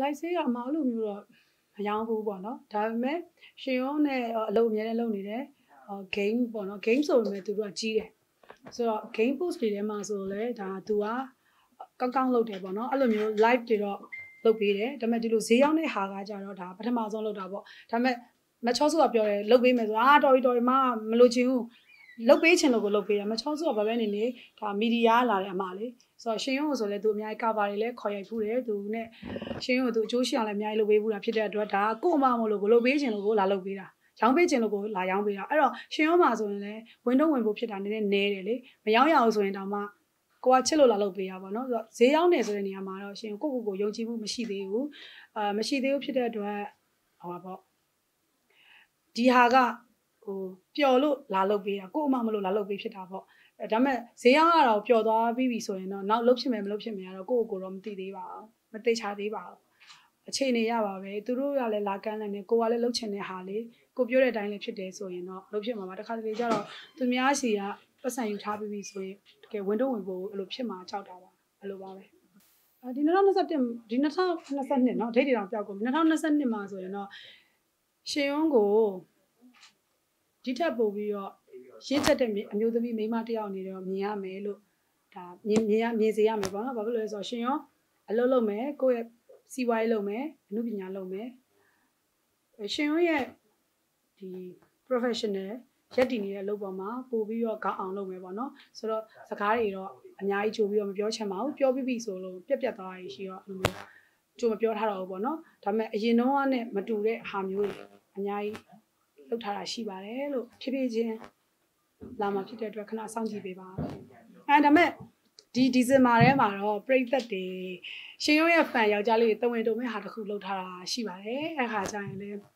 လိုက်ဆေးကအမအဲ့လိုမျိုးတော့မရောင်းဘူးပေါ့နော်ဒါပေမဲ့ရှင်ရုံးနဲ့အလုပ်အများနဲ့လုပ်နေတယ်game ပေါ့နော် game ဆိုပေမဲ့သူတို့ကကြီးတယ်ဆိုတော့ game post တွေထဲမှာဆိုလဲဒါသူကကောင်းလုပ်တယ်ပေါ့နော်အဲ့လိုမျိုး live တွေတော့လုပ်ပေးတယ်ဒါပေမဲ့ဒီလိုဈေးရောက်တဲ့ဟာကကြတော့ဒါပထမဆုံးလုပ်တာပေါ့ဒါပေမဲ့မချောစုကပြောတယ်လုပ်ပေးမယ်ဆိုတော်ပြီမလို့ချင်ဘူးလုပ်ပေးချင်လို့ကိုလုပ်ပေးရမချောစုကဘာပဲနေနေဒါမီဒီယာလာတယ်အမလေးဆိုတော့ရှင်ရုံးဆိုလဲသူအများကြီး cover တွေလဲခေါ်ရိုက်ဖူးတယ်သူနဲ့ရှင်ရုံးသူအကျိုးရှိအောင်လဲအများကြီးလုပ်ပေးဘူးတာဖြစ်တဲ့အတွက်ဒါကို့အမမလို့ကိုလုပ်ပေးချင်လို့ကိုလာလုပ်ပေးတာရောင်းပေးချင်လို့ကိုလာရောင်းပေးတာအဲ့တော့ရှင်ရုံးမှာဆိုရင်လဲဝင်တော့ဝင်ဖို့ဖြစ်တာနည်းနည်းနဲတယ်လေမရောင်းရအောင်ဆိုရင်တောင်မှကိုကချစ်လို့လာလုပ်ပေးရပါတော့ဆိုတော့ဈေးရောက်နေဆိုတဲ့နေရာမှာတော့ရှင်ကိုယုံကြည်မှုမရှိသေးဘူးမရှိသေးဘူးဖြစ်တဲ့အတွက်ဟောပါပေါ့ဒီဟာကဟိုပျော်လို့လာလုပ်ပေးတာကို့အမမလို့လာလုပ်ပေးဖြစ်တာပေါ့ဒါပေမဲ့ဈေးရောက်ရတော့ပျော်သွားပြီဆိုရင်တော့နောက်လုပ်ဖြစ်မယ်မလုပ်ဖြစ်မယ်ကတော့ကိုတော့မသိသေးပါဘူးမသိချသေးပါဘူးအခြေအနေရပါပဲသူတို့ကလည်းလာကမ်းတယ်ကိုကလည်းလှုပ်ချင်တဲ့ဟာလေးကိုပြောတဲ့အတိုင်းလေးဖြစ်တယ်ဆိုရင်တော့လှုပ်ဖြစ်မှာပါတခါတလေကျတော့သူများစီကပတ်စံယူထားပြီးဆိုရင်တကယ်ဝင်တော့ဝင်ဖို့အဲ့လိုဖြစ်မှာကြောက်တာပါအဲ့လိုပါပဲဒီ2021ဒီ2022เนาะဒိတ်တွေတောင်ပြောက်ကုန်2022မှာဆိုရင်တော့ရှင်ရုံးကိုဒီထက်ပိုပြီးတော့ရင့်သက်တဲ့အမျိုးသမီးမိန်းမတယောက်အနေနဲ့မြင်ရမယ်လို့ဒါမြင်စေရမယ်ပေါ့နော်ဘာဖြစ်လို့လဲဆိုတော့ရှင်ရောအလုပ်လုပ်မယ်ကိုယ့်ရဲ့စီးပွားရေးလုပ်မယ်အမှုပညာလုပ်မယ်ရှင်ရောရဲ့ဒီ professional ရက်တည်နေတဲ့အလုပ်ပေါ်မှာပို့ပြီးတော့ကောင်းအောင်လုပ်မယ်ပေါ့နော်ဆိုတော့စကားတွေတော့အများကြီးကြိုပြီးတော့မပြောချင်ပါဘူးပြောပြီးပြီဆိုလို့ပြက်သွားရရှိတော့အဲ့လိုမျိုးကြိုမပြောထားတော့ဘူးပေါ့နော်ဒါပေမဲ့အရင်တော့ကနဲ့မတူတဲ့ဟာမျိုးတွေအများကြီးလုပ်ထားတာရှိပါတယ်လို့ဖြည်းဖြည်းချင်းလာမှာဖြစ်တဲ့အတွက်ခဏစောင့်ကြည့်ပေးပါဒါပေမဲ့ဒီဇင်ဘာထဲမှာတော့ပရိသတ်တွေရှင်ရုံးရဲ့ဖန်ယောက်ျားလေးတွေတဝင်တုံမဲ့ဟာတစ်ခုလုပ်ထားတာရှိပါတယ်အဲ့ခါကျရင်လည်း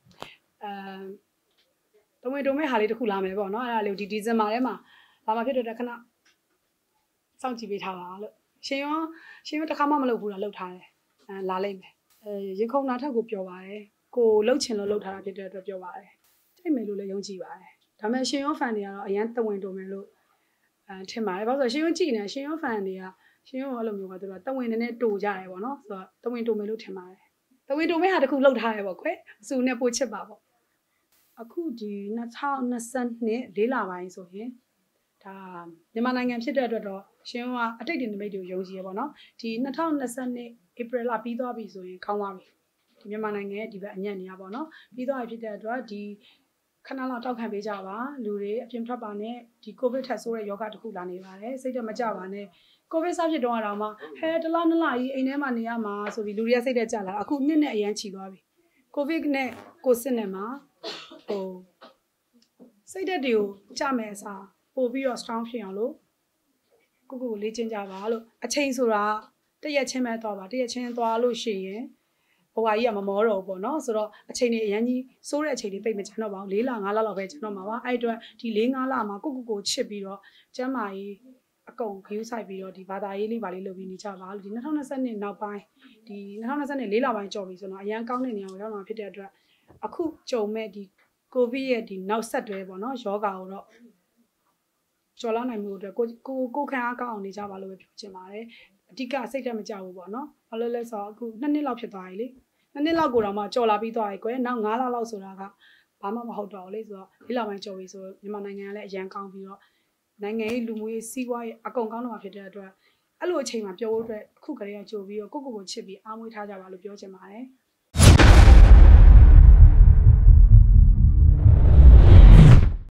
တဝင်တုံမဲ့ဟာလေးတစ်ခုလာမယ်ပေါ့နော်အဲ့ဒါလေးဒီဇင်ဘာထဲမှာလာမှာဖြစ်တဲ့အတွက်ခဏစောင့်ကြည့်ပေးထားပါလို့ရှင်ရုံးတစ်ခါမှမလုပ်ဘူးလားလုပ်ထားတယ်လာလိုက်မယ်ရေခုံနာထက်ကိုပြောပါတယ်ကိုလှုပ်ချင်လို့လှုပ်ထားတာဖြစ်တဲ့အတွက်ပြောပါတယ်တိတ်မယ်လို့လည်းယုံကြည်ပါတယ်ဒါပေမဲ့ရှင်ရုံးဖန်တွေကတော့အရန်တဝင်တုံမယ်လို့ထင်ပါတယ်ဘာလို့ဆိုရှင်ရုံးကြည့်နေရှင်ရုံးဖန်တွေကရှင်ရုံးအဲ့လိုမျိုးကသူကတဝင်နည်းနည်းတူကြတယ်ပေါ့နော်ဆိုတော့တဝင်တူမယ်လို့ထင်ပါတယ်တဝင်တူမယ်ဟာတခုလောက်ထားရပေါ့ကွယ်အစူနဲ့ပို့ချစ်ပါပေါ့အခုဒီ2022လေးလပိုင်းဆိုရင်ဒါမြန်မာနိုင်ငံဖြစ်တဲ့အတွက်တော့ရှင်ရုံးကအတိတ်တင်နမိတ်တွေကိုယုံကြည်ရပေါ့နော်ဒီ2022 April လပြီးသွားပြီဆိုရင်ခေါင်းသွားပြီဒီမြန်မာနိုင်ငံရဲ့ဒီဘက်အညံ့နေရပေါ့နော်ပြီးသွားပြီဖြစ်တဲ့အတွက်ဒီခဏလောက်တောက်ခံပေးကြပါလူတွေအပြင်ထွက်ပါနဲ့ဒီကိုဗစ်ထက်ဆိုးတဲ့ယောဂတစ်ခုလာနေပါတယ်စိတ်တော့မကြပါနဲ့ကိုဗစ်စဖြစ်တော့အောင်မှဟဲတလားနလားကြီးအိမ်ထဲမှာနေရမှာဆိုပြီးလူတွေကစိတ်တက်ကြလာအခုနှစ်နဲ့အရန်ချီသွားပြီကိုဗစ်နဲ့ကိုစစ်နဲ့မှာဟိုစိတ်တက်တွေကိုကြမယ်အစားပို့ပြီးတော့ strong ဖြစ်အောင်လို့ကိုလေ့ကျင့်ကြပါလို့အချိန်ဆိုတာတရက်ချင်းပဲသွားပါတရက်ချင်းသွားလို့ရှိရင်ဘဝကြီးကမမောတော့ဘူးပေါ့နော်ဆိုတော့အချိန်တွေအရင်ကြီးစိုးတဲ့အချိန်တွေတိတ်မချမ်းတော့ပါဘူး4လ5လလောက်ပဲချမ်းတော့မှာပါအဲ့အတွက်ဒီ4-5လမှာကိုချစ်ပြီးတော့ကျမ်းမာရေးအကုန် view ဆိုင်ပြီးတော့ဒီဘာသာရေးလေးပါလေးလုပ်ပြီးနေကြပါလို့ဒီ2022နောက်ပိုင်းဒီ2024 4လပိုင်းကြော်ပြီဆိုတော့အရန်ကောင်းတဲ့နေရာကိုရောက်လာဖြစ်တဲ့အတွက်အခုကြုံမဲ့ဒီကိုဗစ်ရဲ့ဒီနောက်ဆက်တွဲပေါ့နော်ယောဂါကိုတော့ကျော်လာနိုင်မှုအတွက်ကိုခံအားကောင်းအောင်နေကြပါလို့ပဲပြောချင်ပါတယ်အဓိကစိတ်ဓာတ်မကြဘူးပေါ့နော်ဘာလို့လဲဆိုတော့အခု2နှစ်လောက်ဖြစ်သွားပြီလေ2နှစ်လောက်ကိုတော့မှကြော်လာပြီးသွားပြီကွယ်နောက်9လလောက်ဆိုတာကဘာမှမဟုတ်တော့ဘူးလေဆိုတော့၄လပိုင်းကြော်ပြီဆိုမြန်မာနိုင်ငံကလည်းအရန်ကောင်းပြီးတော့နိုင်ငံရေးလူမှုရေးစီးပွားရေးအကုန်ကောင်းတော့မှာဖြစ်တဲ့အတွက်အဲ့လိုအချိန်မှာပြောဖို့အတွက်အခုကလေးကကြိုပြီးတော့ကိုချစ်ပြီးအားမွေးထားကြပါလို့ပြောချင်ပါတယ်